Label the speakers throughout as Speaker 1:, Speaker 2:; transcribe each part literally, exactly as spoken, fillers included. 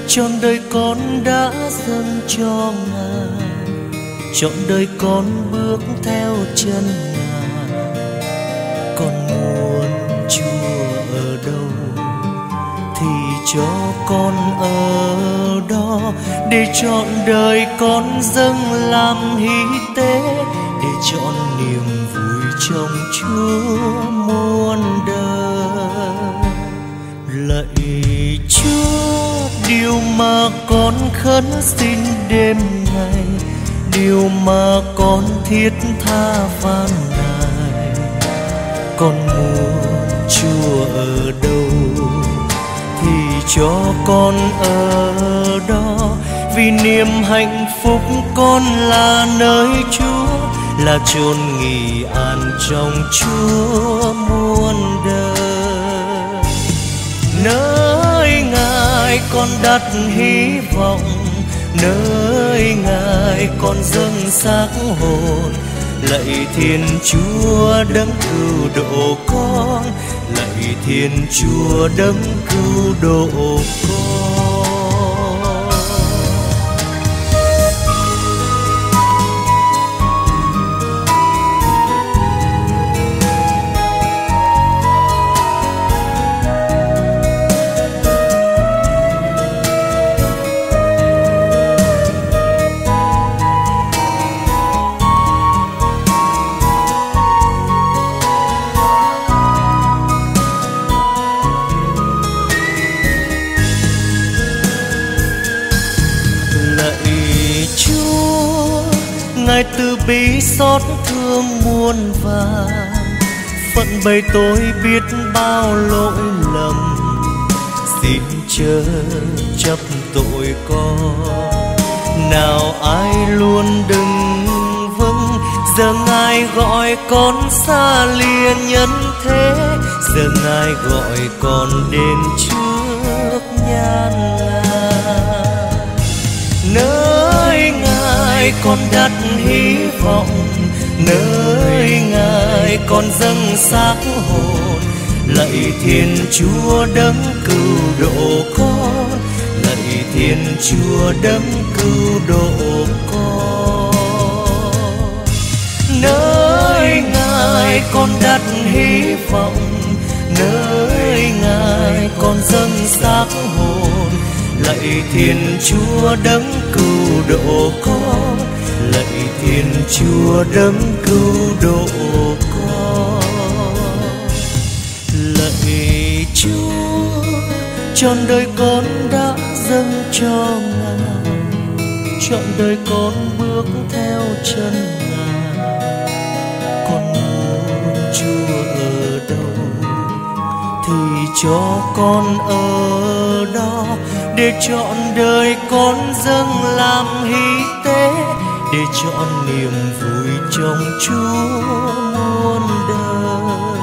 Speaker 1: Trọn đời con đã dâng cho Ngài, trọn đời con bước theo chân Ngài. Con muốn Chúa ở đâu thì cho con ở đó, để trọn đời con dâng làm hy tế, để trọn niềm vui trong Chúa muôn đời. Lạy Chúa, điều mà con khấn xin đêm ngày, điều mà con thiết tha van nài. Con muốn Chúa ở đâu thì cho con ở đó, vì niềm hạnh phúc con là nơi Chúa, là chốn nghỉ an trong Chúa muôn đời. Nơi Ngài con đặt hy vọng, nơi Ngài con dâng xác hồn. Lạy Thiên Chúa đấng cứu độ con, lạy Thiên Chúa đấng cứu độ con. Ngài từ bi xót thương muôn vàn, phận bày tôi biết bao lỗi lầm. Xin chớ chấp tội con, nào ai luôn đừng vâng. Giờ Ngài gọi con xa lìa nhân thế, giờ Ngài gọi con đến trước nhan Ngài. Nơi Ngài con đặt hy vọng, nơi Ngài con dâng xác hồn. Lạy Thiên Chúa đấng cứu độ con, lạy Thiên Chúa đấng cứu độ con. Nơi Ngài con đặt hy vọng, nơi Ngài con dâng xác hồn. Lạy Thiên Chúa đấng cứu độ con, lạy Thiên Chúa đấng cứu độ con. Lạy Chúa, trọn đời con đã dâng cho Ngài, trọn đời con bước theo chân Ngài. Con muốn Chúa ở đâu thì cho con ở đó, để trọn đời con dâng làm hy tế, để trọn niềm vui trong Chúa muôn đời.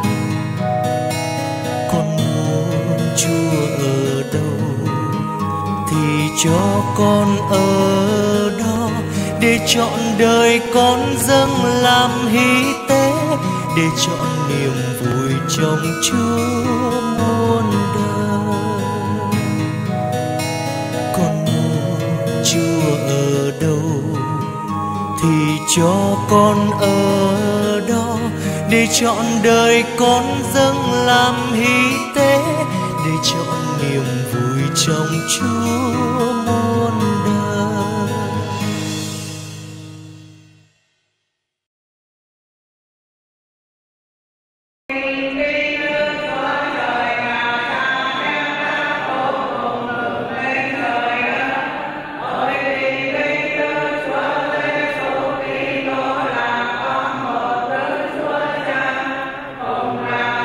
Speaker 1: Con muốn Chúa ở đâu thì cho con ở đó, để trọn đời con dâng làm hy tế, để trọn niềm vui trong Chúa muôn đời. Con muốn Chúa ở đâu thì cho con ở đó, để trọn đời con dâng làm hy tế, để trọn niềm vui trong Chúa muôn đời.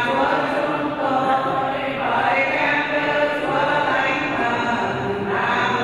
Speaker 2: Amen.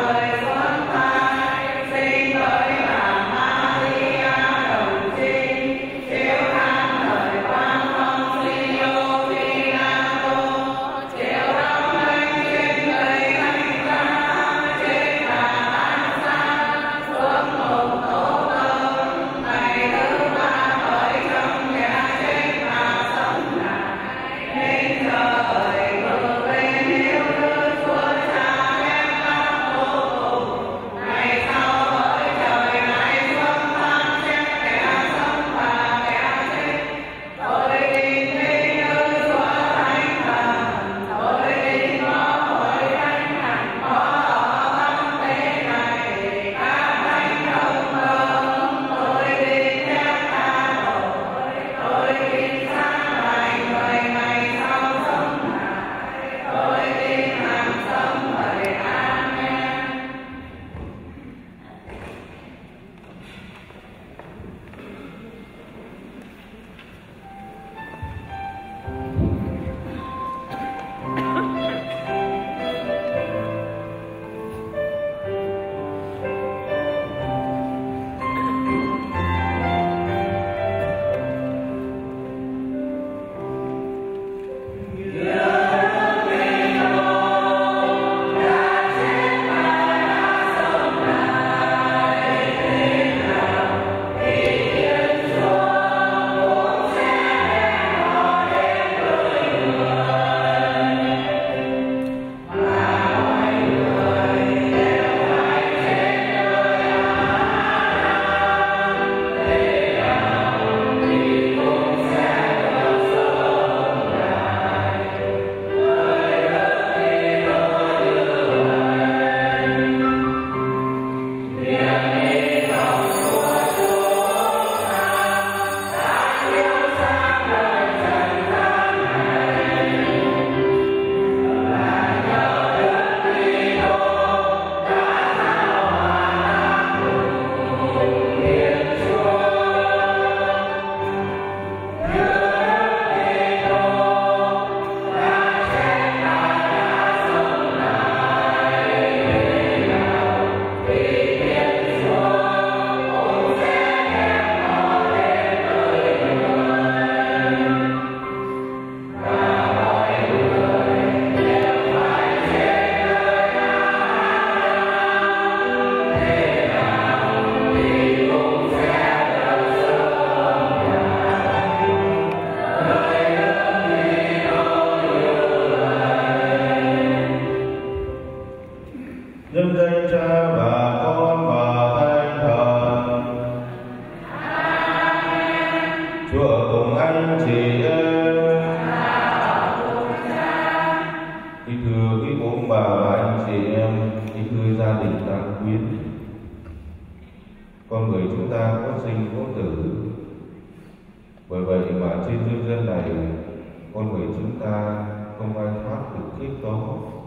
Speaker 2: đồng anh chị em. Kính thưa quý ông bà và anh chị em, kính thưa gia đình Tăng Quyến. Con người chúng ta có sinh có tử, bởi vậy mà trên dương dân này con người chúng ta không ai thoát được kiếp đó.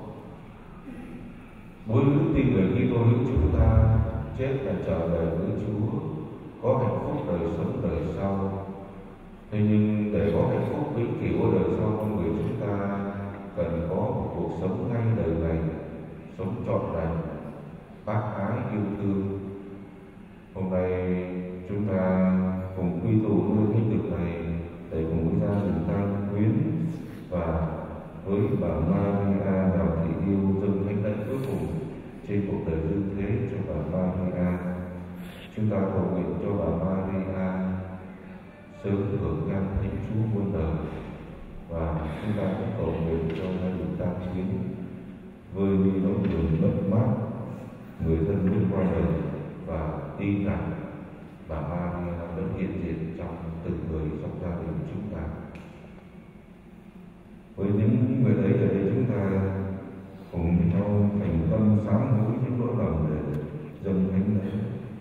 Speaker 2: Mỗi đức tin người Kitô hữu chúng ta chết là trở về với Chúa, có hạnh phúc đời sống đời sau. Thế nhưng để có hạnh phúc vĩnh cửu ở đời sau, con người chúng ta cần có một cuộc sống ngay đời này, sống trọn lành, bác ái yêu thương. Hôm nay chúng ta cùng quy tụ nơi thánh đường này để cùng với gia đình Tăng Quyến và với bà Maria Đào Thị Yêu dâng thánh lễ cuối cùng trên cuộc đời dương thế cho bà Maria. Chúng ta cầu nguyện cho bà Maria sớm hưởng nhan thánh Chúa muôn đời, và chúng ta cũng cầu nguyện cho gia đình Tăng Quyến vơi đi nỗi buồn mất mát người thân bước qua đời, và tin rằng bà Maria vẫn hiện diện trong từng người trong gia đình chúng ta. Với những người ấy ở đây, chúng ta cùng nhau thành tâm sám hối những lỗi lầm để dâng thánh lễ.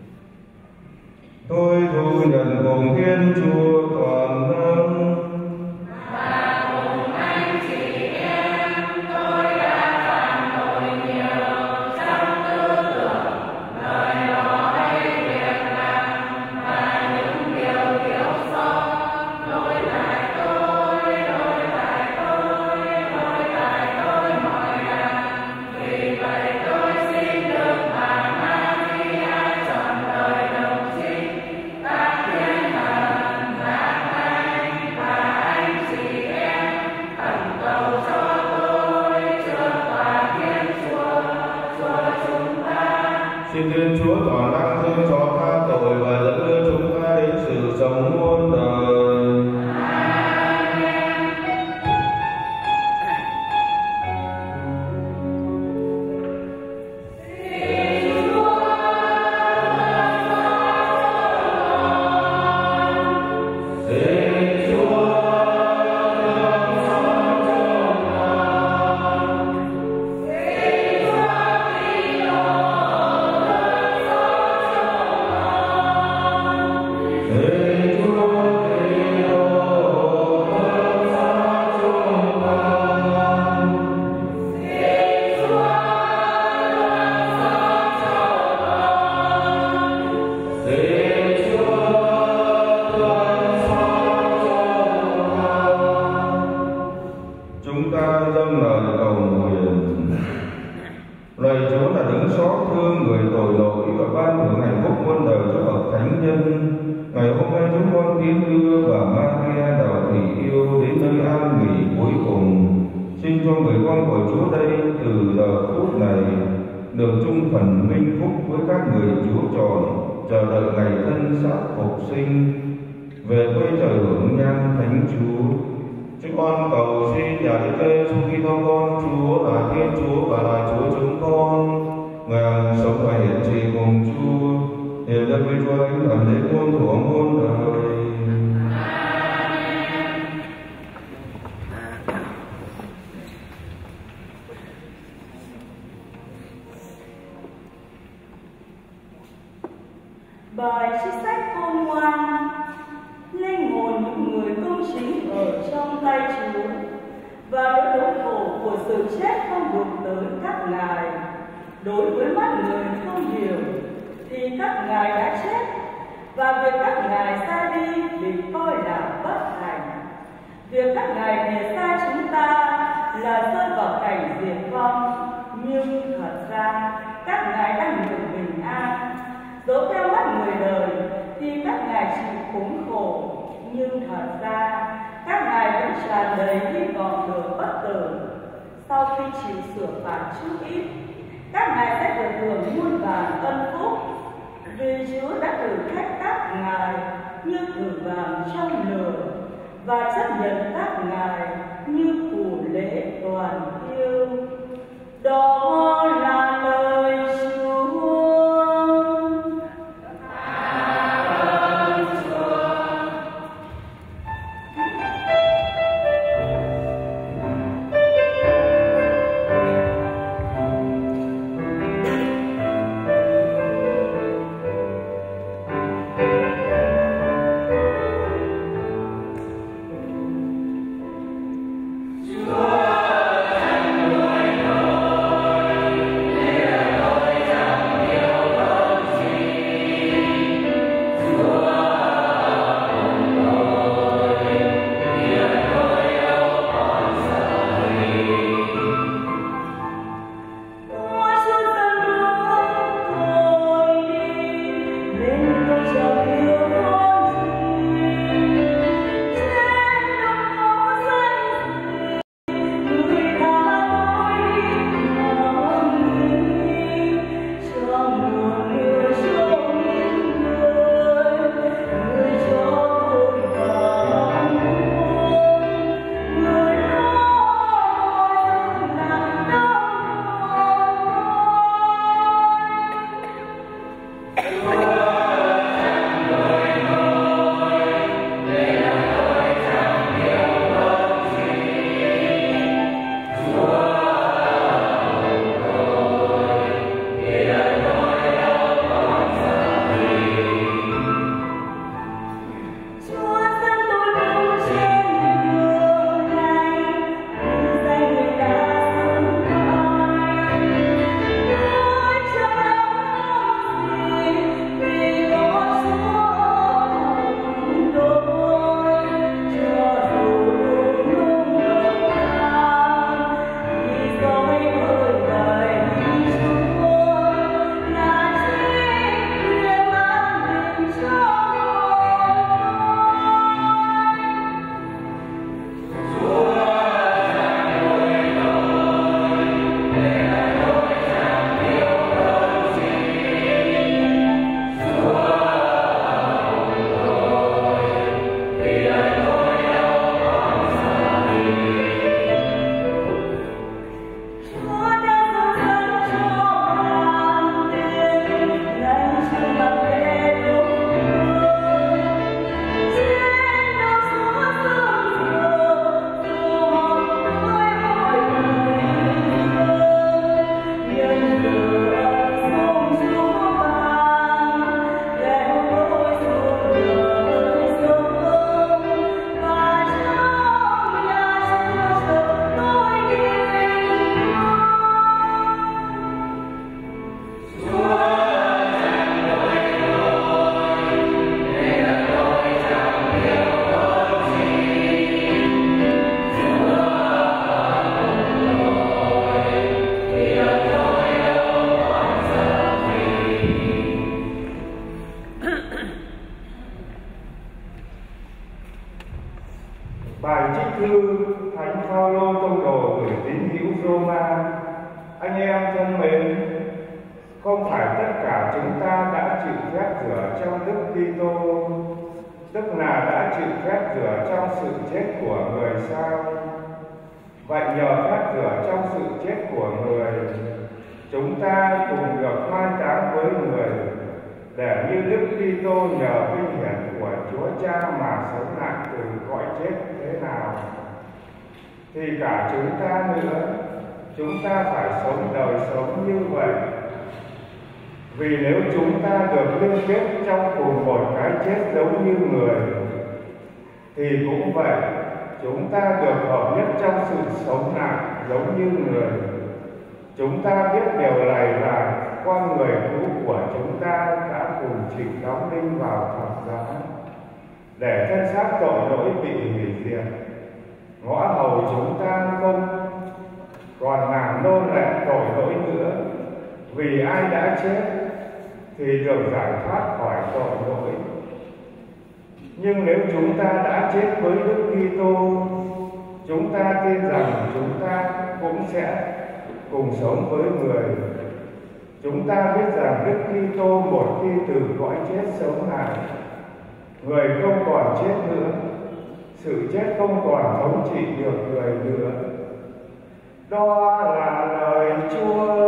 Speaker 2: Tôi thu nhận cùng Thiên Chúa toàn năng
Speaker 3: và cùng anh chị em, tôi đã phạm tội nhiều trong tư tưởng, lời nói, việc làm và những điều thiếu sót. Lỗi tại tôi, lỗi tại tôi, lỗi tại tôi mọi lần. Vì vậy tôi xin được bà Maria trọn đời đồng trinh, các thiên thần, các thánh và anh chị em khẩn cầu cho tôi chưa tòa Thiên Chúa, Chúa chúng ta.
Speaker 2: Xin Thiên Chúa toàn năng thương cho tha tội và dẫn đưa chúng ta đến sự sống muôn đời. Chúng ta dâng lời cầu nguyện. Lạy Chúa là đấng xót thương người tội lỗi và ban thưởng hạnh phúc muôn đời cho bậc thánh nhân. Ngày hôm nay chúng con tiến đưa bà Maria Đào Thị Yêu đến nơi an nghỉ cuối cùng. Xin cho người con của Chúa đây từ giờ phút này được chung phần minh phúc với các người Chúa chọn, chờ đợi ngày thân xác phục sinh, về quê trời hưởng nhan thánh Chúa. Chúng con cầu xin nhà Đức Giêsu Kitô con Chúa là Thiên Chúa và là Chúa chúng con, ngài sống và hiện trị cùng Chúa, hiện lên với Chúa Thánh Thần đến muôn thuở muôn đời.
Speaker 4: Bài trích sách khôn ngoan. Linh hồn những người công chính ở trong tay Chúa, và nỗi đau khổ của sự chết không đụng tới các ngài. Đối với mắt người không hiểu thì các ngài đã chết, và việc các ngài ra đi bị coi là bất hạnh. Việc các ngài để xa chúng ta là rơi vào cảnh diệt vong, nhưng thật ra các ngài đang được bình an. Dẫu theo mắt người đời thì các ngài chịu khốn khổ, nhưng thật ra các ngài vẫn tràn đầy hy vọng được bất tử. Sau khi chịu sửa phạt chút ít, các ngài sẽ được hưởng muôn vàn ân phúc, vì Chúa đã thử thách các ngài như thử vàng trong lửa, và chấp nhận các ngài như củ lễ toàn yêu. Đó là lời Chúa.
Speaker 5: Bài trích thư Thánh Phaolô tông đồ gửi tín hữu Roma. Anh em thân mến, không phải tất cả chúng ta đã chịu phép rửa trong Đức Kitô, tức là đã chịu phép rửa trong sự chết của người sao? Vậy nhờ phép rửa trong sự chết của người, chúng ta cùng được mai táng với người, để như Đức Kitô nhờ vinh hiển của Chúa Cha mà sống lại từ cõi chết thế nào, thì cả chúng ta nữa, chúng ta phải sống đời sống như vậy. Vì nếu chúng ta được liên kết trong cùng một cái chết giống như người, thì cũng vậy, chúng ta được hợp nhất trong sự sống lại giống như người. Chúng ta biết điều này là con người cũ của chúng ta đã cùng chịu đóng đinh vào thập giá, để thân xác tội lỗi bị hủy diệt. Ngõ hầu chúng ta không còn làm nô lệ tội lỗi nữa, vì ai đã chết thì được giải thoát khỏi tội lỗi. Nhưng nếu chúng ta đã chết với Đức Kitô, chúng ta tin rằng chúng ta cũng sẽ cùng sống với người. Chúng ta biết rằng Đức Kitô một khi từ cõi chết sống lại, người không còn chết nữa, sự chết không còn thống trị được người nữa. Đó là lời Chúa.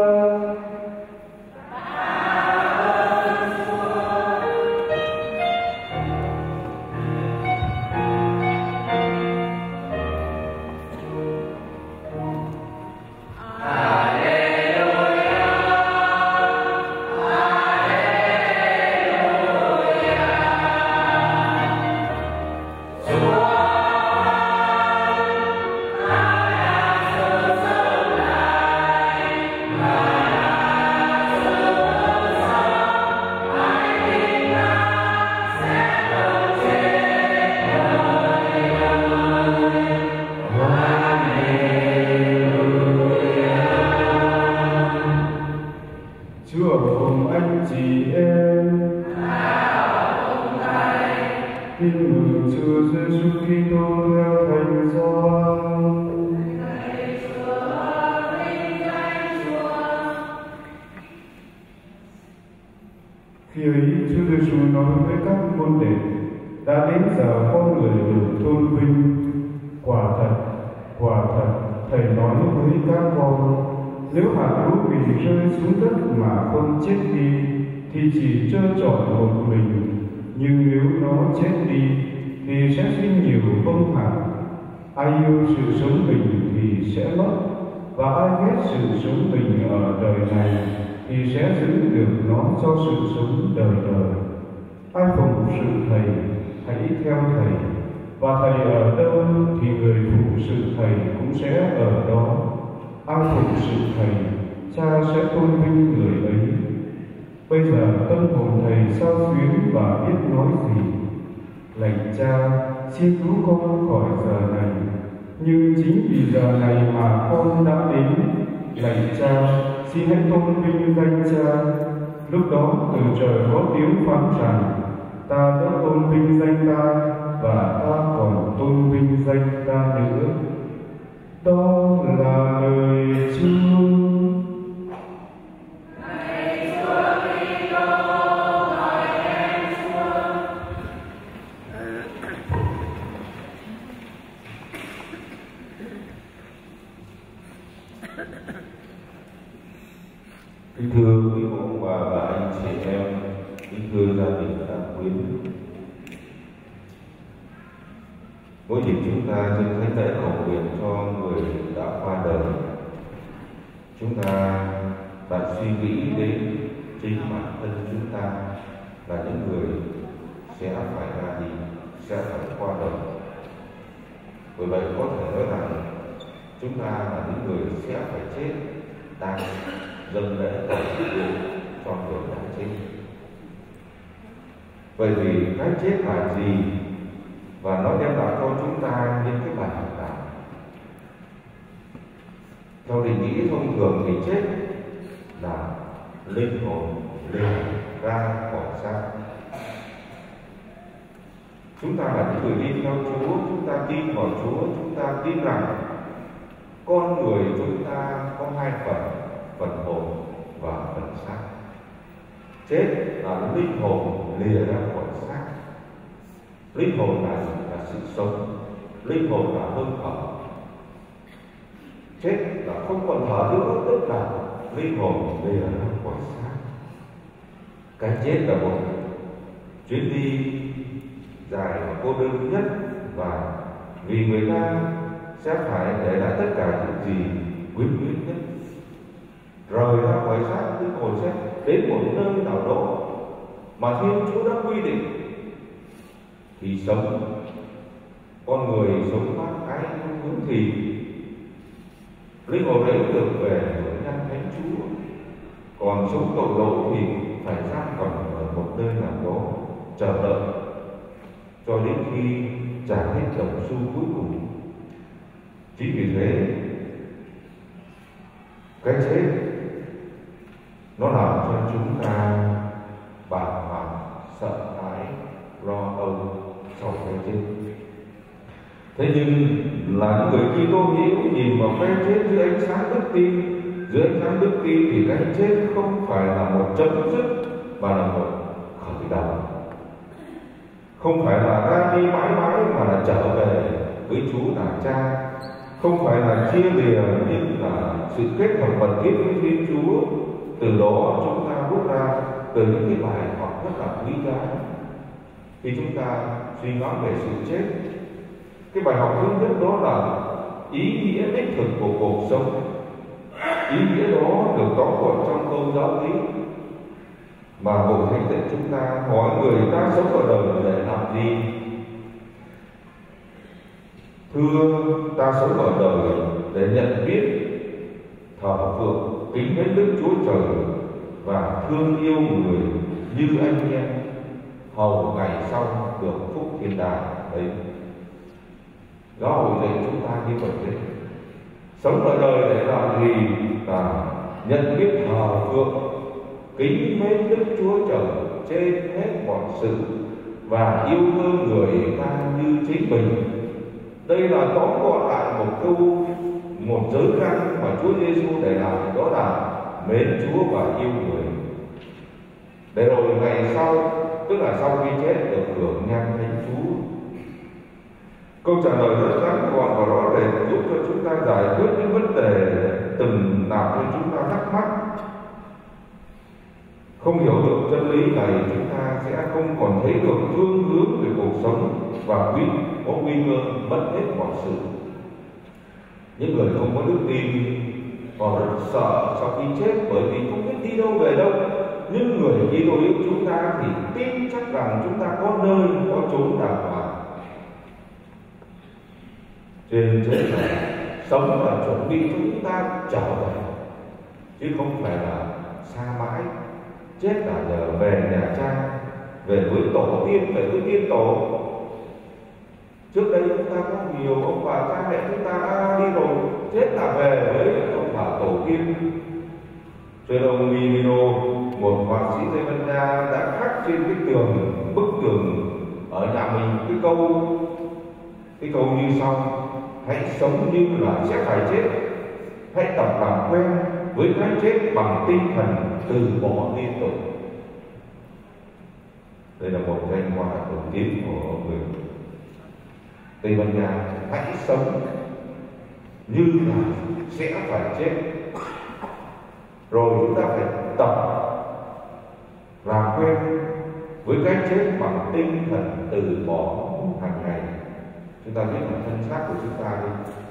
Speaker 6: Khi ấy, Chúa Giêsu nói với các môn đệ: đã đến giờ con người được tôn vinh. Quả thật, quả thật, Thầy nói với các con, nếu hạt lúa mì rơi xuống đất mà không chết đi, thì chỉ trơ trọi một mình. Nhưng nếu nó chết đi, thì sẽ sinh nhiều bông hạt. Ai yêu sự sống mình thì sẽ mất, và ai ghét sự sống mình ở đời này thì sẽ giữ được nó cho sự sống đời đời. Ai phụng sự Thầy, hãy theo Thầy, và Thầy ở đâu thì người phụng sự Thầy cũng sẽ ở đó. Ai phụng sự Thầy, Cha sẽ tôn vinh người ấy. Bây giờ tâm hồn Thầy sao xuyến và biết nói gì. Lạy Cha, xin cứu con khỏi giờ này, nhưng chính vì giờ này mà con đã đến. Lạy Cha, xin hãy tôn vinh danh Cha. Lúc đó từ trời có tiếng phán rằng: ta đã tôn vinh danh ta, và ta còn tôn vinh danh ta nữa. Đó là lời Chúa.
Speaker 2: Kính thưa quý ông bà và anh chị em, kính thưa gia đình đáng quý, mỗi dịp chúng ta trên thánh lễ cầu nguyện cho người đã qua đời, chúng ta đã suy nghĩ đến chính bản thân chúng ta là những người sẽ phải ra đi, sẽ phải qua đời. Bởi vậy có thể nói rằng chúng ta là những người sẽ phải chết đang dâng lễ cầu nguyện cho người đã chết. Vậy thì cái chết là gì, và nó đem lại cho chúng ta những cái bài học nào? Theo định nghĩa thông thường thì chết là linh hồn lên ra khỏi xác. Chúng ta là những người đi theo Chúa, chúng ta tin vào Chúa, chúng ta tin rằng con người chúng ta có hai phần, phần hồn và phần xác. Chết là linh hồn lìa ra khỏi xác. Linh hồn là, là sự sống, linh hồn là hơi thở. Chết là không còn thở nữa, tức là linh hồn lìa ra khỏi xác. Cái chết là một chuyến đi dài và cô đơn nhất, và vì người ta sẽ phải để lại tất cả những gì quý quý nhất. Rời ra khỏi xác, linh hồn sẽ đến một nơi nào đó mà Thiên Chúa đã quy định thì sống. Con người sống bác ái hướng thì linh hồn ấy được về với nhân Thánh Chúa, còn sống tội lỗi thì phải giam cầm ở một nơi nào đó chờ đợi cho đến khi trả hết đồng xu cuối cùng. Chính vì thế cái chết nó làm cho chúng ta bàng hoàng, sợ hãi, lo âu sau cái chết. Thế nhưng là những người Kitô hữu nhìn vào cái chết dưới ánh sáng đức tin, dưới ánh sáng đức tin thì cái chết không phải là một chấm dứt mà là một khởi đầu. Không phải là ra đi mãi mãi mà là trở về với Chúa là Cha. Không phải là chia lìa nhưng là sự kết hợp mật thiết với Thiên Chúa. Từ đó chúng ta rút ra từ những cái bài học rất là quý giá. Khi chúng ta suy ngẫm về sự chết, cái bài học thứ nhất đó là ý nghĩa đích thực của cuộc sống. Ý nghĩa đó được tóm gọn trong câu giáo lý mà Bộ Thánh dạy chúng ta: hỏi người ta sống ở đời để làm gì? Thưa, ta sống ở đời để nhận biết, thờ phượng, kính mến Đức Chúa Trời và thương yêu người như anh em, hầu ngày sau được phúc thiên đàng ấy. Giáo hội dạy chúng ta như vậy đấy. Sống ở đời để làm gì? Là nhận biết, thờ phượng, kính mến Đức Chúa Trời trên hết mọi sự và yêu thương người ta như chính mình. Đây là tóm gọn lại một câu, một giới căn mà Chúa Giêsu để lại, đó là mến Chúa và yêu người. Để rồi ngày sau, tức là sau khi chết, được hưởng nhan Thánh Chúa. Câu trả lời rất ngắn gọn và rõ rệt giúp cho chúng ta giải quyết những vấn đề từng làm cho chúng ta thắc mắc. Không hiểu được chân lý này, chúng ta sẽ không còn thấy được phương hướng về cuộc sống và quý có nguy cơ mất hết mọi sự. Những người không có đức tin còn rất sợ sau khi chết, bởi vì không biết đi đâu về đâu. Nhưng người Kitô hữu chúng ta thì tin chắc rằng chúng ta có nơi, có chốn đàng hoàng. Trên chết này, sống là chuẩn bị cho chúng ta trở về, chứ không phải là xa mãi. Chết là giờ về nhà Cha, về với tổ tiên, về với tiên tổ. Trước đây chúng ta có nhiều ông bà cha mẹ chúng ta đã đi rồi, chết là về với ông bà tổ tiên. Pedro Mimino, một họa sĩ Tây Ban Nha, đã khắc trên cái tường, bức tường ở nhà mình cái câu cái câu như sau: hãy sống như là sẽ phải chết, hãy tập làm quen với cái chết bằng tinh thần từ bỏ liên tục. Đây là một danh họa nổi tiếng của người Tây Ban Nha. Hãy sống như là sẽ phải chết, rồi chúng ta phải tập làm quen với cái chết bằng tinh thần từ bỏ hàng ngày. Chúng ta biết là thân xác của chúng ta đi,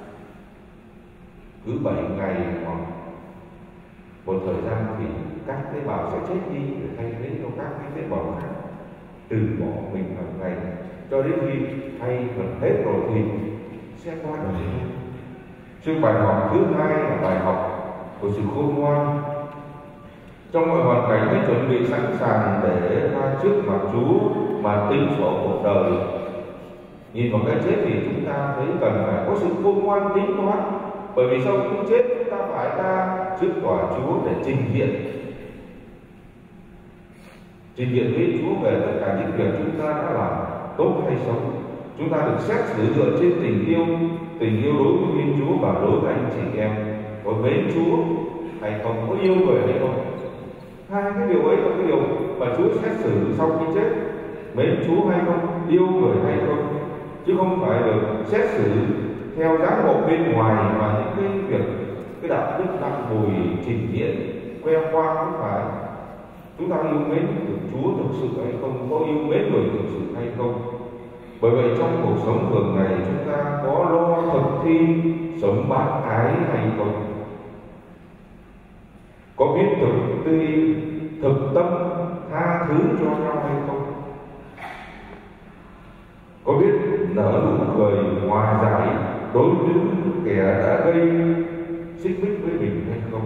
Speaker 2: cứ bảy ngày hoặc một thời gian thì các tế bào sẽ chết đi để thay thế cho các cái tế bào khác. Từ bỏ mình hàng ngày cho đến khi thay gần hết rồi thì sẽ qua đời. Chứ bài học thứ hai là bài học của sự khôn ngoan. Trong mọi hoàn cảnh hãy chuẩn bị sẵn sàng để ra trước mặt Chúa mà tính sổ cuộc đời. Nhìn vào cái chết thì chúng ta thấy cần phải có sự khôn ngoan tính toán, bởi vì sau khi chết chúng ta phải ra trước tòa Chúa để trình diện trình diện với Chúa về tất cả những việc chúng ta đã làm tốt hay xấu. Chúng ta được xét xử dựa trên tình yêu, tình yêu đối với Thiên Chúa và đối với anh chị em. Có mến Chúa hay không, có yêu người hay không. Hai cái điều ấy là cái điều mà Chúa xét xử sau khi chết. Mến Chúa hay không, yêu người hay không, chứ không phải được xét xử theo dáng bộ bên ngoài và những cái việc cái đạo đức nặng mùi trình diễn khoe khoang. Không phải. Chúng ta yêu mến được Chúa thực sự hay không, có yêu mến người thực sự hay không. Bởi vậy trong cuộc sống thường ngày chúng ta có lo thực thi sống bác ái hay không, có biết thực thi thực tâm tha thứ cho nhau hay không, có biết nở nụ cười hòa giải đối với kẻ đã gây xích mích với mình hay không,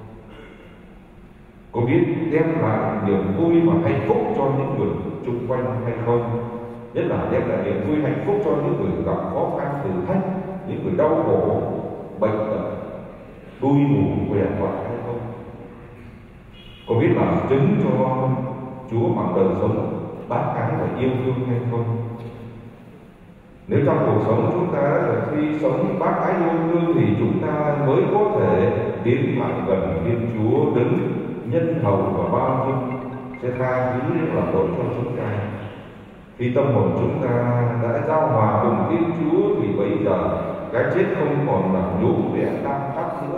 Speaker 2: có biết đem lại niềm vui và hạnh phúc cho những người xung quanh hay không, nhất là đem lại niềm vui hạnh phúc cho những người gặp khó khăn thử thách, những người đau khổ bệnh tật đuôi mù què quặt hay không, có biết làm chứng cho Chúa bằng đời sống bác ái và yêu thương hay không. Nếu trong cuộc sống chúng ta đã thi sống bác ái yêu thương thì chúng ta mới có thể tiến lại gần Thiên Chúa đấng nhân hậu và bao dung, sẽ tha thứ những lỗi lỗi cho chúng ta. Khi tâm hồn chúng ta đã giao hòa cùng Thiên Chúa thì bây giờ cái chết không còn là nhũ vẽ đang tắc nữa.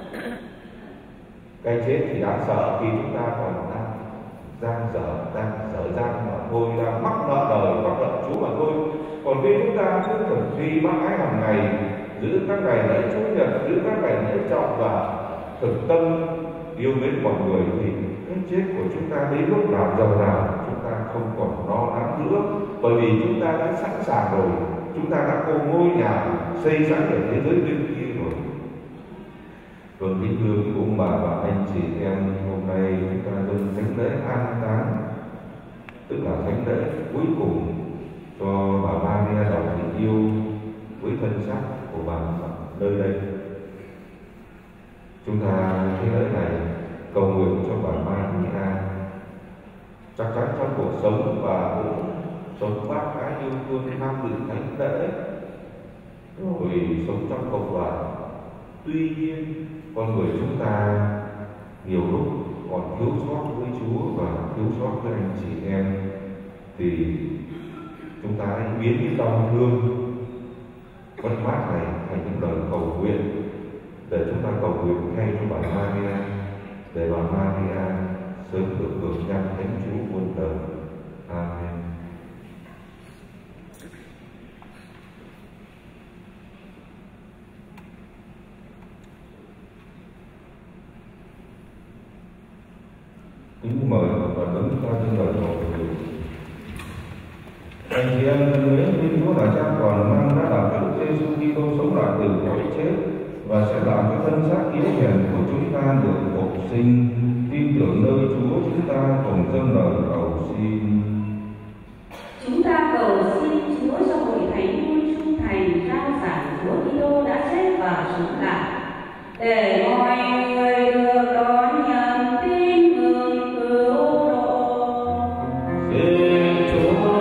Speaker 2: Cái chết thì đáng sợ khi chúng ta còn đang giang dở, đang dở dang mà thôi, đang mắc nợ đời, mắc nợ Chúa mà thôi. Còn khi chúng ta cứ thực thi bác ái hàng ngày, giữ các ngày lễ Chủ nhật, giữ các ngày lễ trọng và thực tâm yêu mến mọi người thì cái chết của chúng ta đến lúc nào giờ nào chúng ta không còn lo lắng nữa, bởi vì chúng ta đã sẵn sàng rồi, chúng ta đã có ngôi nhà xây sẵn ở thế giới bên kia rồi. Vâng, kính thưa quý ông bà và anh chị em, hôm nay chúng ta dâng thánh lễ an táng, tức là thánh lễ cuối cùng cho bà Maria Đồng Thị Yêu với thân xác của bà nơi đây. Chúng ta cái lễ này cầu nguyện cho bà Maria chắc chắn trong cuộc sống và cũng sống bác ái yêu thương, tham dự thánh lễ rồi sống trong cộng đoàn. Tuy nhiên con người chúng ta nhiều lúc còn thiếu sót với Chúa và thiếu sót với anh chị em, thì chúng ta hãy biến cái tâm thương mất mát này thành những lời cầu nguyện để chúng ta cầu nguyện thay cho bà Maria, để bà Maria sớm được hưởng nhận Thánh Chúa muôn đời. Amen. Kính mời và đứng ta trên lời cầu nguyện. Anh chị em thân mến, Thiên Chúa đã trao toàn năng đã làm cho Đức Giêsu Kitô sống lại từ cõi chết và sẽ làm cho thân xác yếu hèn của chúng ta được phục sinh. Tin tưởng nơi Chúa, chúng ta cùng dâng lời cầu xin.
Speaker 4: Chúng ta cầu xin Chúa cho hội thánh luôn trung thành rao giảng Chúa Kitô đã chết và sống lại, để mọi người được đón nhận tin mừng cứu độ.
Speaker 2: Xin Chúa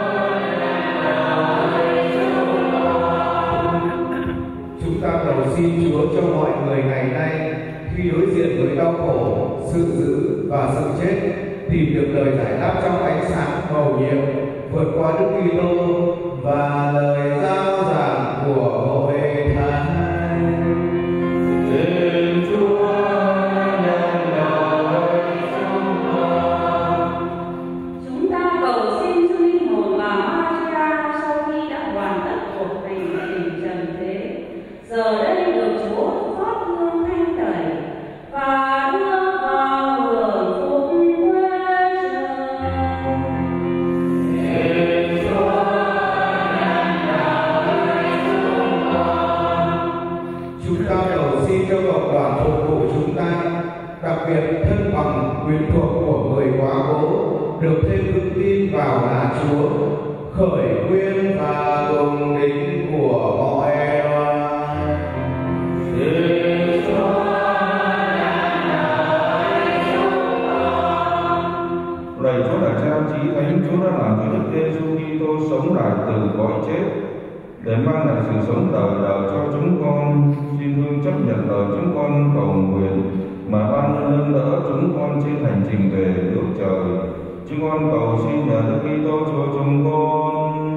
Speaker 7: chúng ta cầu xin Chúa cho mọi người ngày nay khi đối diện với đau khổ, sự dữ và sự chết tìm được lời giải đáp trong ánh sáng mầu nhiệm vượt qua Đức Kitô và lời giao giảng của hội thánh.
Speaker 2: Xin Chúa nhận lời chúng con.
Speaker 4: Chúng ta cầu xin cho linh hồn bà Maria sau khi đã hoàn tất cuộc hành trình trần thế, giờ đây được Chúa xót thương thanh tẩy và đưa vào hưởng phúc quê trời.
Speaker 2: Xin Chúa nhận lời chúng con.
Speaker 7: Chúng ta cầu xin cho cộng đoàn phục vụ chúng ta, đặc biệt thân bằng quyến thuộc của người quá cố, được thêm vững tin vào là Chúa, khởi nguyên và cùng đính của mọi loài.
Speaker 2: Xin Chúa nhận lời chúng con. Lạy Chúa đã trao chí thánh, Chúa đã làm cho Đức Giêsu Kitô sống ban lại sự sống đời đời cho chúng con. Xin thương chấp nhận lời chúng con cầu nguyện mà ban nâng đỡ chúng con trên hành trình về nước trời. Chúng con cầu xin nhờ Đức Kitô Chúa chúng con.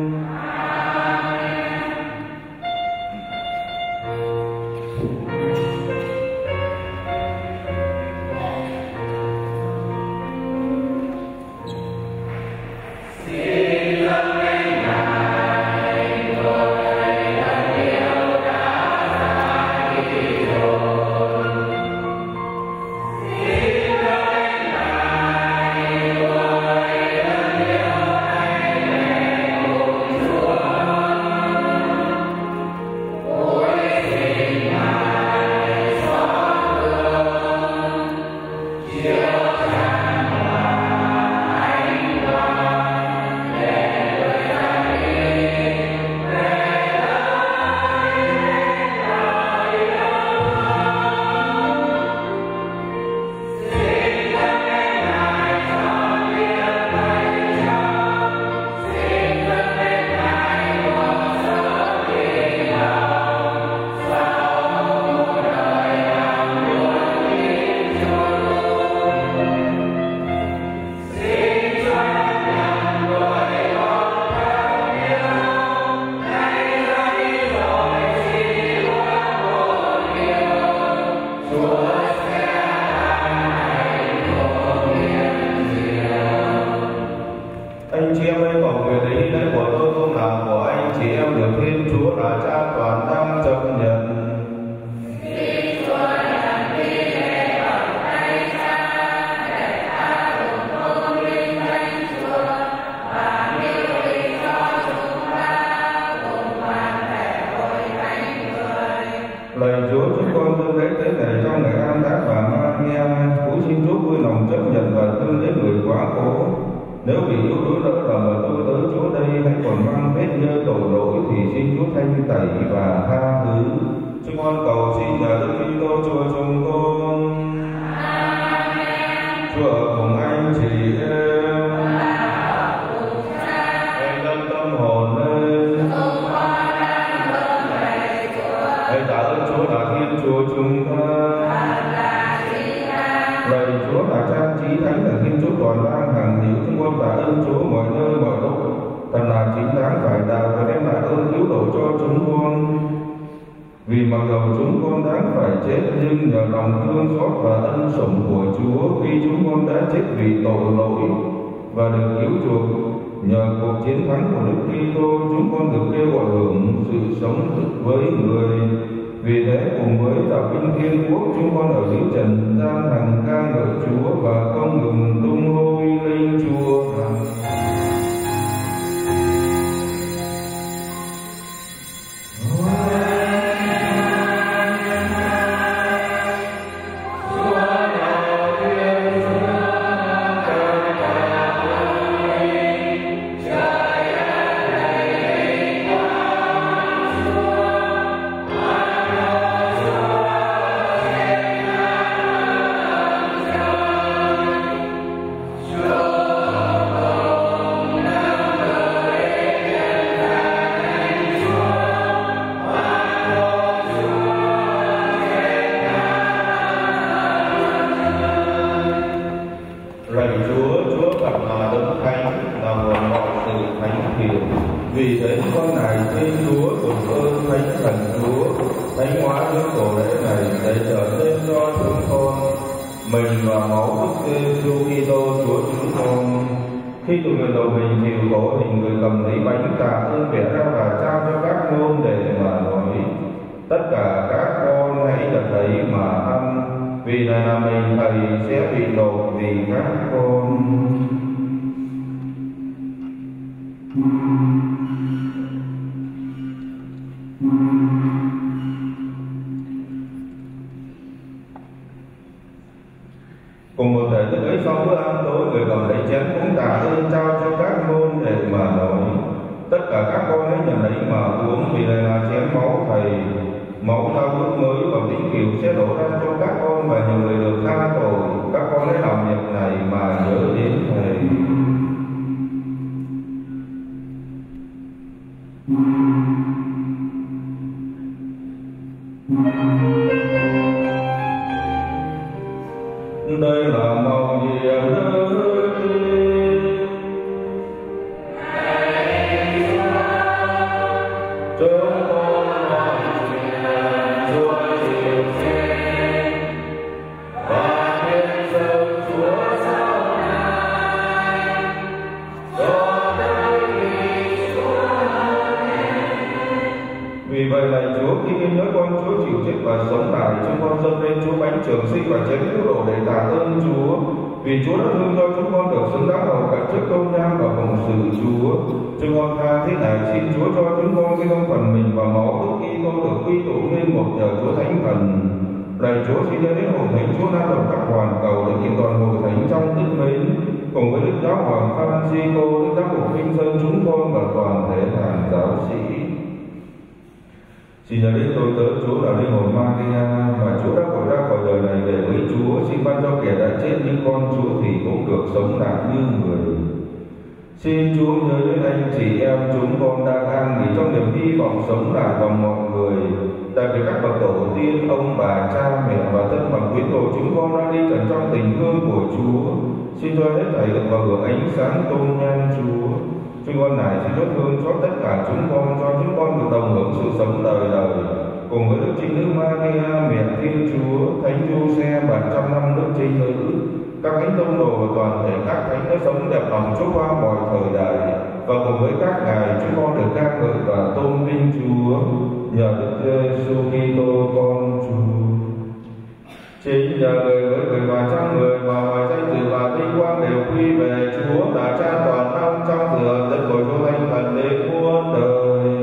Speaker 2: Cùng một thể thức ấy sau bữa ăn tối, người cầm lấy chén cũng tạ ơn trao cho các môn đệ mà nói: tất cả các con hãy nhận lấy mà uống, vì này là chén máu Thầy, máu giao ước mới và vĩnh cửu sẽ đổ ra cho các con và nhiều người được tha tội. Các con hãy làm việc này mà nhớ đến Thầy.
Speaker 6: Thank you.
Speaker 2: Đây là màu nhiệm đức tin. Chúng con mọi chuyện Chúa chịu xin và thiên dâng Chúa sau này cho tới khi Chúa đến. Vì vậy lạy Chúa, khi nghĩ nhớ con Chúa chịu chết và sống lại, chúng con dâng lên Chúa bánh trường sinh và chén nước đồ để tạ ơn Chúa. Vì Chúa đã thương cho chúng con được xứng đáng hầu cả trước công nhang và phụng sự Chúa. Chúng con tha thiết này xin Chúa cho chúng con cái thân phần mình và máu Đức Kitô được quy tụ nên một nhờ Chúa Thánh Thần. Lạy Chúa, xin nhớ đến hội thánh Chúa Nam đồng khắp hoàn cầu để kiện toàn hội thánh trong đức mến, cùng với Đức Giáo Hoàng Francisco, Đức Giám mục Vinh Dân chúng con và toàn thể hàng giáo sĩ. Xin nhớ đến tôi tớ Chúa là linh hồn Maria mà Chúa đã gọi ra khỏi đời này về với Chúa. Xin ban cho kẻ đã chết như con Chúa thì cũng được sống lại như người. Xin Chúa nhớ đến anh chị em chúng con đang an nghỉ trong niềm hy vọng sống lại bằng mọi người. Đặc biệt các bậc tổ tiên, ông bà, cha mẹ và thân bằng quyến đồ chúng con đã đi trần trong tình thương của Chúa. Xin cho hết thảy được vào hưởng ánh sáng tôn nhan Chúa. Chúng con này xin Chúa thương cho tất cả chúng con, cho chúng con được đồng hưởng sự sống đời đời cùng với Đức Trinh Nữ Maria, mẹ Thiên Chúa, Thánh Giuse, bạn trăm năm Đức Trinh Nữ, các thánh tông đồ và toàn thể các thánh đã sống đẹp lòng Chúa qua mọi thời đại, và cùng với các ngài chúng con được ca ngợi và tôn vinh Chúa nhờ Đức Giêsu Kitô con Chúa. Chính nhờ người với người và trăm người mà mọi danh dự và vinh quang đều quy về Chúa là Cha toàn năng trong sự hợp nhất của Chúa Thánh Thần đến muôn đời.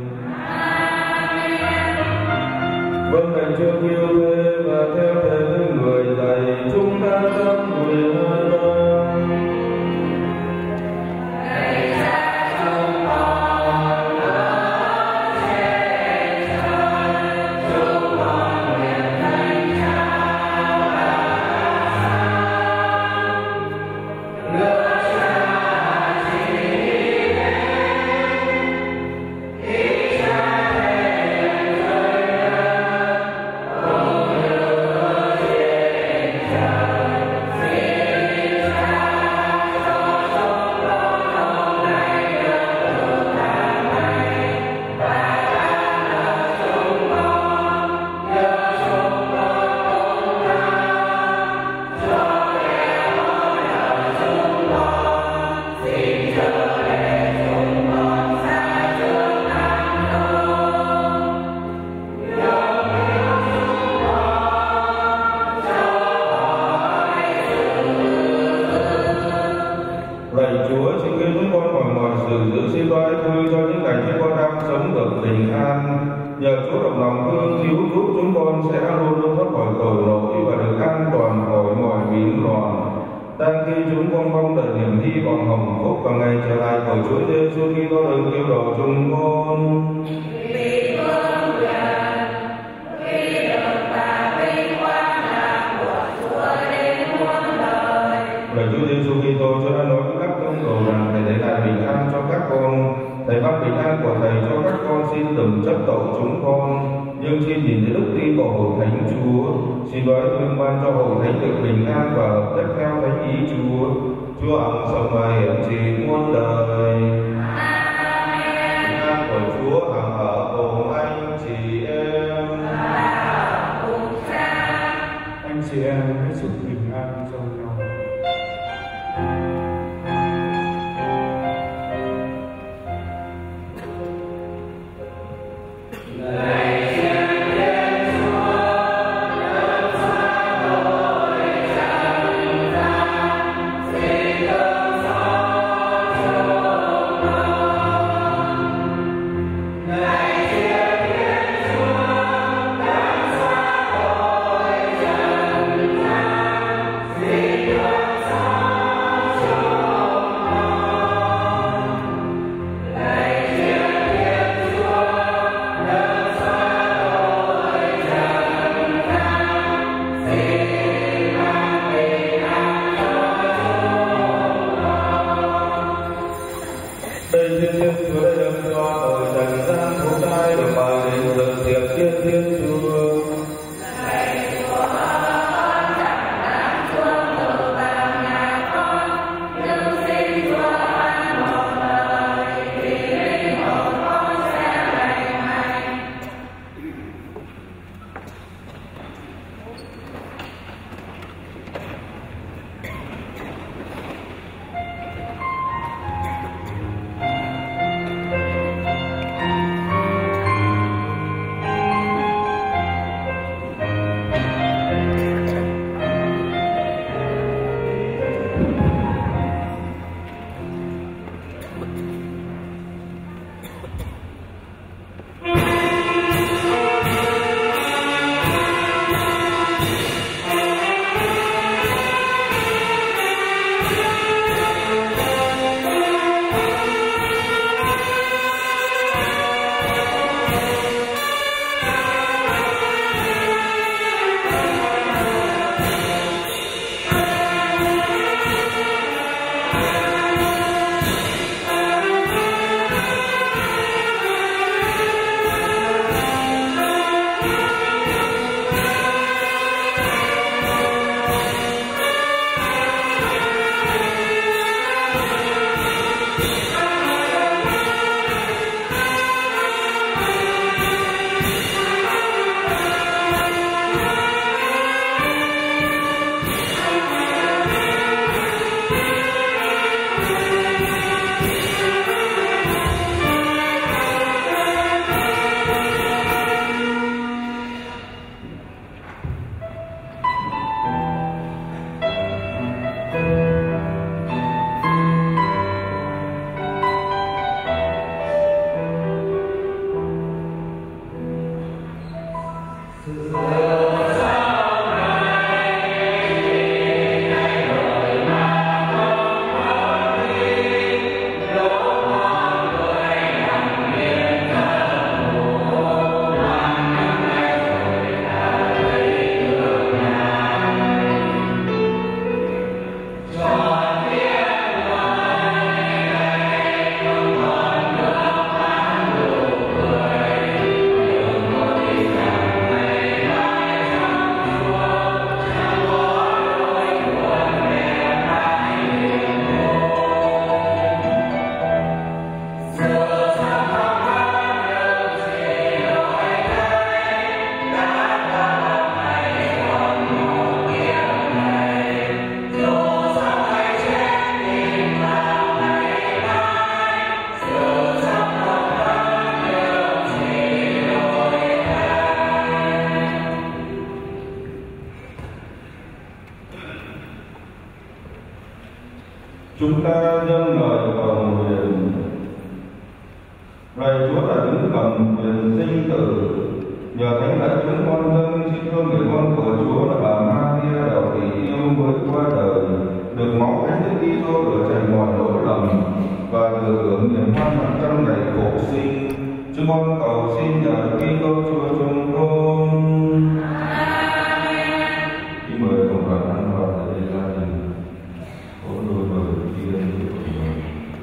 Speaker 2: Vâng lệnh Chúa yêu thế và theo thế những người dạy chúng ta tâm nguyện Chúa đã dâng cho tội trần gian khổ sai được mà đến được thiệp thiên thiên Chúa. Chúng ta dâng lời cầu nguyện. Lạy Chúa đã đứng cầm quyền sinh tử, nhờ thánh đại chúng con dâng xin cho người con của Chúa là bà Maria Đạo Thị Yêu mới qua đời, được máu thánh Đức Kitô rửa sạch mọi lỗi lầm và được hưởng niềm hoan hạnh trong ngày phục sinh. Chúng con cầu xin nhờ Đức Kitô Chúa chúng con. Kính mời cộng đoàn ăn vào tại đây gia đình. Ôi đôi mời kia của mình.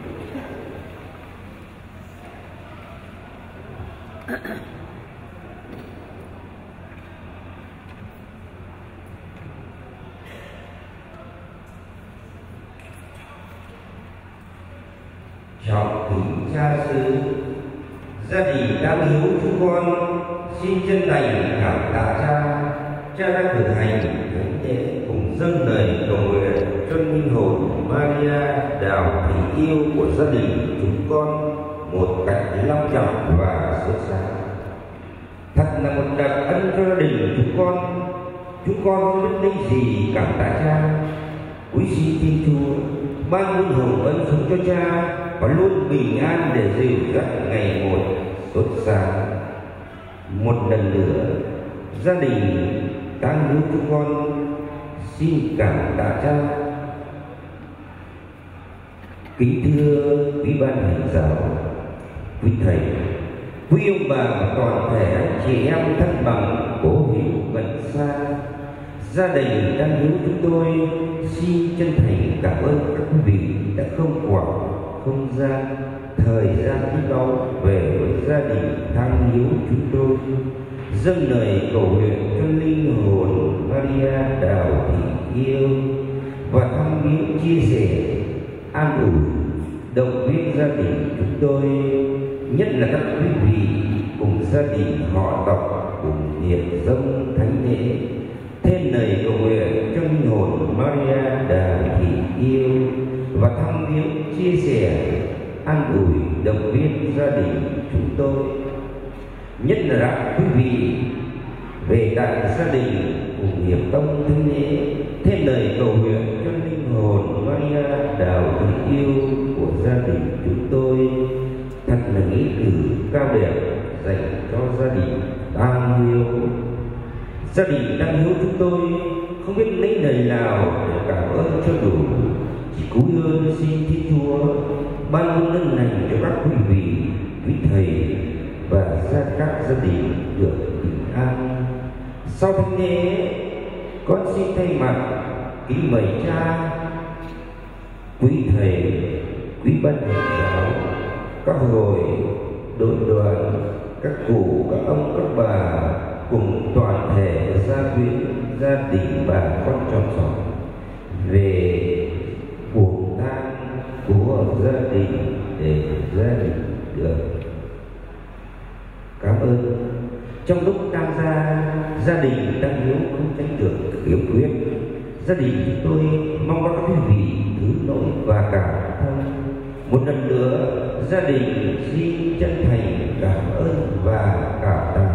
Speaker 8: Trọng kính cha xứ, gia đình đáng hiếu chúng con xin chân thành cảm tạ cha. Cha đã cử hành thánh lễ cùng dâng lời cầu nguyện cho linh hồn Maria Đạo Thị Yêu của gia đình chúng con một cách long trọng và sốt sắng. Thật là một đặc ân cho gia đình chúng con. Chúng con không biết lấy gì cảm tạ cha. Quý xin Thiên Chúa ban linh hồn ân phúc cho cha và luôn bình an để dìu dắt ngày một sốt sáng. Một lần nữa, gia đình tang hiếu chúng con xin cảm tạ cha. Kính thưa quý ban hành giáo, quý thầy, quý ông bà và toàn thể anh chị em thân bằng cố hữu gần xa, gia đình tang hiếu chúng tôi xin chân thành cảm ơn các quý vị đã không quản không gian, thời gian quý báu về với gia đình tang hiếu chúng tôi, dâng lời cầu nguyện cho linh hồn Maria Đạo Thị Yêu và thăm viếng chia sẻ, an ủi, động viên gia đình chúng tôi, nhất là các quý vị cùng gia đình họ tộc cùng niệm dâng thánh lễ, thêm lời cầu nguyện cho linh hồn Maria Đạo Thị Yêu và thăm viếng chia sẻ, an ủi, động viên gia đình chúng tôi, nhất là các quý vị về tại gia đình cùng hiệp tông thánh lễ, thêm lời cầu nguyện cho linh hồn Maria Đạo Thị Yêu của gia đình chúng tôi. Thật là nghĩa cử cao đẹp dành cho gia đình tang hiếu. Gia đình tang hiếu chúng tôi không biết lấy lời nào để cảm ơn cho đủ, chỉ cúi ơn xin Thiên Chúa ban ơn ân lành cho các quý vị, quý thầy và gia các gia đình được bình an. Sau thánh lễ, con xin thay mặt kính mời cha, quý thầy, quý ban hành giáo, các hội, đội đoàn, các cụ, các ông, các bà cùng toàn thể gia quyến, gia đình bà con trong xóm về buồn tang của gia đình để gia đình được cảm ơn. Trong lúc tang gia, gia đình tang hiếu không tránh được khiếm khuyết. Gia đình chúng tôi mong các quý vị thứ lỗi và cảm thông. Một lần nữa, gia đình xin chân thành cảm ơn và cảm tạ.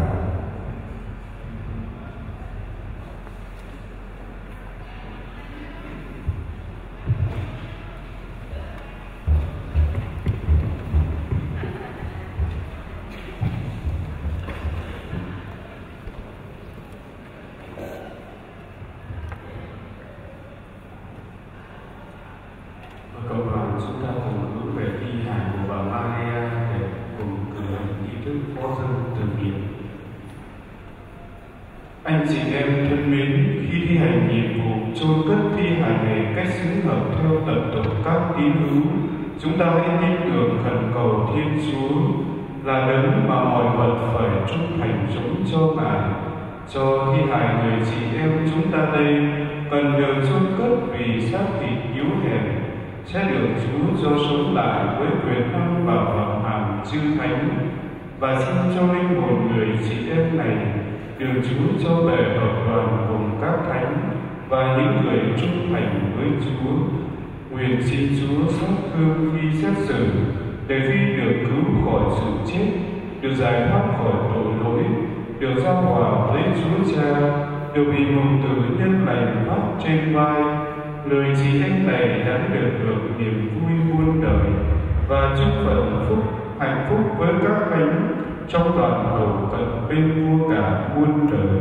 Speaker 6: chúng ta cùng hướng về thi hài của bà Maria để cùng cử hành nghi thức phó dâng tưởng niệm. Anh chị em thân mến, khi thi hành nhiệm vụ chôn cất thi hài này cách xứng hợp theo tập tục các tín hữu, chúng ta hãy tin tưởng khẩn cầu Thiên Chúa là đấng mà mọi vật phải trung thành chống cho Ngài. Cho thi hài người chị em chúng ta đây cần được chôn cất vì xác thịt yếu hèn, sẽ được Chúa cho sống lại với quyền năng và vọng hàm chư thánh, và xin cho linh hồn người chị em này được Chúa cho về hợp đoàn cùng các thánh và những người trung thành với Chúa. Nguyện xin Chúa xót thương khi xét xử, để khi được cứu khỏi sự chết, được giải thoát khỏi tội lỗi, được giao hòa với Chúa Cha, được bị hùng tử nhân lành vác trên vai, lời chị em này đã được hưởng niềm vui muôn đời và chúc phận phúc hạnh phúc với các thánh trong đoàn hầu cận bên vua cả muôn đời.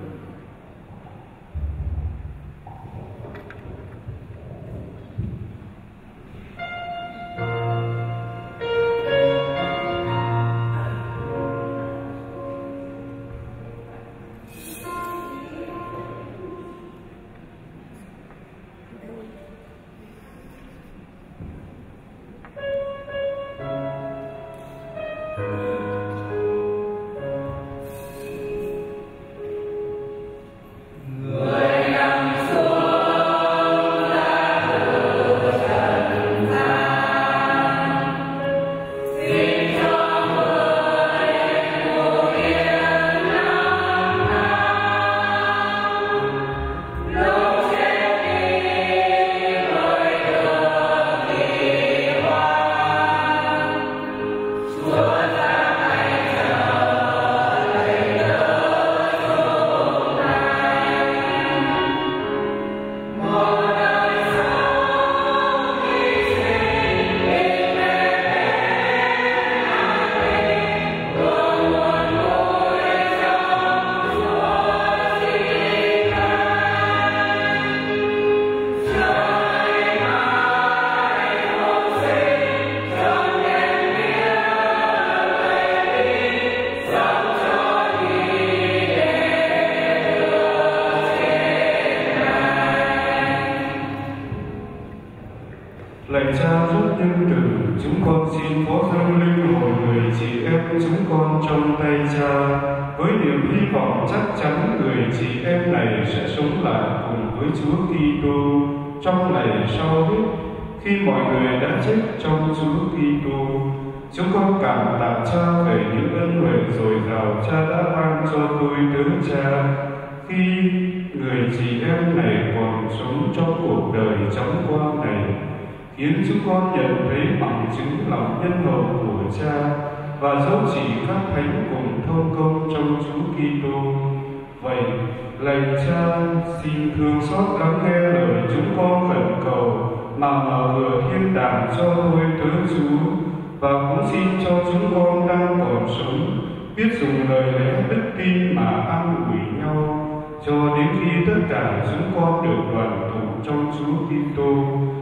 Speaker 6: Lạy Cha rất nhân từ, chúng con xin phó dâng linh hồn người chị em chúng con trong tay Cha, với niềm hy vọng chắc chắn người chị em này sẽ sống lại cùng với Chúa Kitô trong ngày sau hết, khi mọi người đã chết trong Chúa Kitô. Chúng con cảm tạ Cha về những ân huệ dồi dào Cha đã ban cho tôi đứa Cha, khi người chị em này còn sống trong cuộc đời chóng qua này, khiến chúng con nhận thấy bằng chứng lòng nhân hậu của Cha và dấu chỉ các thánh cùng thông công trong Chúa Kitô. Vậy, lạy Cha, xin thương xót lắng nghe lời chúng con khẩn cầu mà mở cửa thiên đàng cho tôi tớ Chúa, và cũng xin cho chúng con đang còn sống biết dùng lời lẽ đức tin mà an ủi nhau, cho đến khi tất cả chúng con được đoàn tụ trong Chúa Kitô.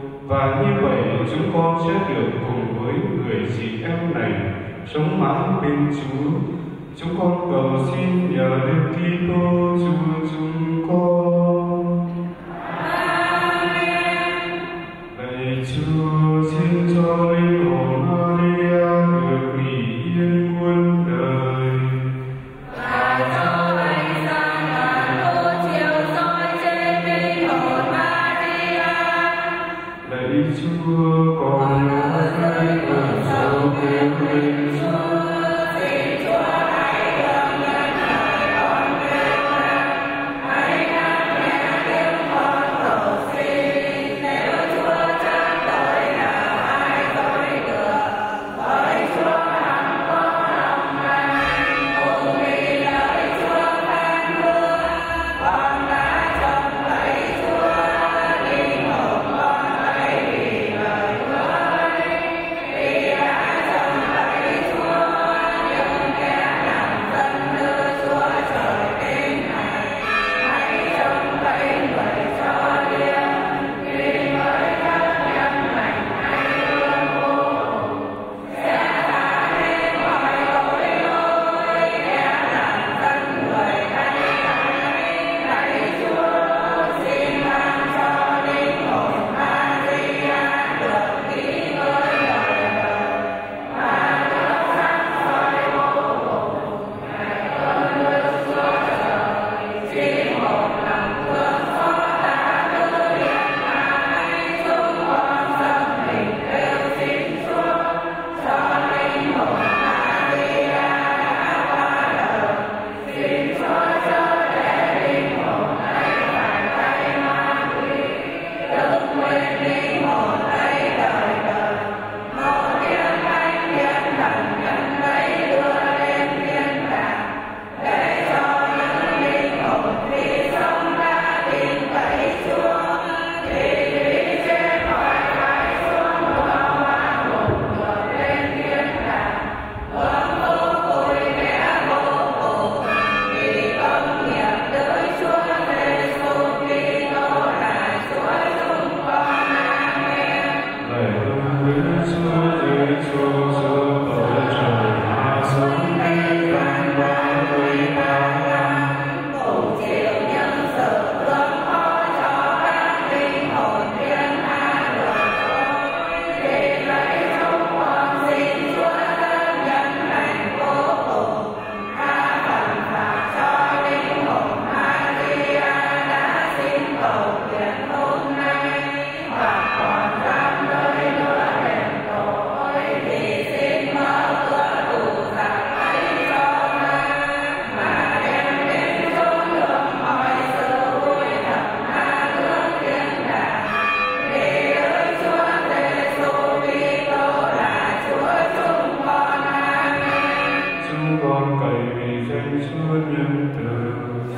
Speaker 6: Và như vậy chúng con sẽ được cùng với người chị em này sống mãi bên Chúa. Chúng con cầu xin nhờ Đức Kitô Chúa chúng con. Amen. Lạy Chúa, xin cho linh hồn Maria được nghỉ yên muôn đời.
Speaker 3: Và cho ánh sáng ngàn ô chiều soi trên linh hồn Maria.
Speaker 6: Lạy Chúa, con nhớ thấy cơn sâu kêu lên
Speaker 3: Chúa, xin Chúa hãy thương nhân hãy còn kêu lên.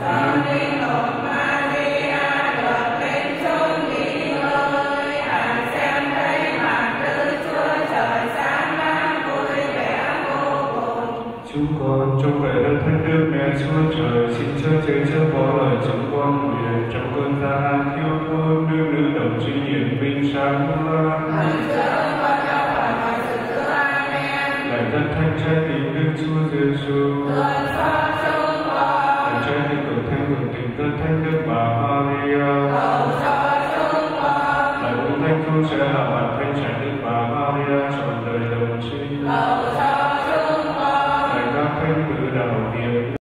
Speaker 6: Chúng con trong vẻ đất thánh đức mẹ Chúa Trời, xin chớ chế chớ bỏ lời chúng con nguyện trong cơn gian nan thiếu thốn nước nữ đồng duy nhiệm vinh sáng loan. Lạy đất thánh trái tim Đức Chúa Giêsu, lạy trái tim của thánh hồn tình tất thánh Đức Bà Maria, lạy ông thánh Chúa sẽ hạ bản thánh trẻ Đức Bà Maria trọn đời đồng trinh. Thánh tử đạo hiệp.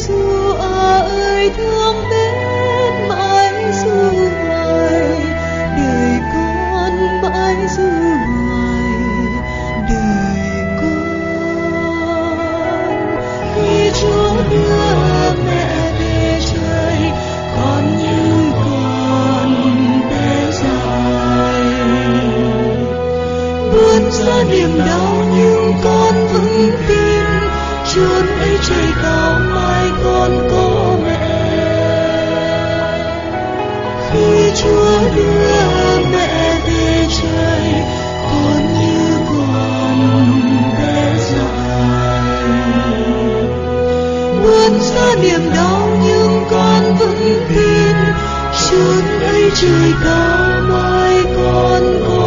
Speaker 9: Giêsu ơi thương mến mãi ru hoài, đời con mãi ru hoài, đời con. Khi Chúa đưa mẹ về trời, con như con bé dại, vươn ra niềm đau nhưng con vững tin, chốn ấy trời cao mai con có mẹ. Khi Chúa đưa mẹ về trời, con như con bé dại, vươn ra niềm đau nhưng con vững tin, chốn ấy trời cao mai con có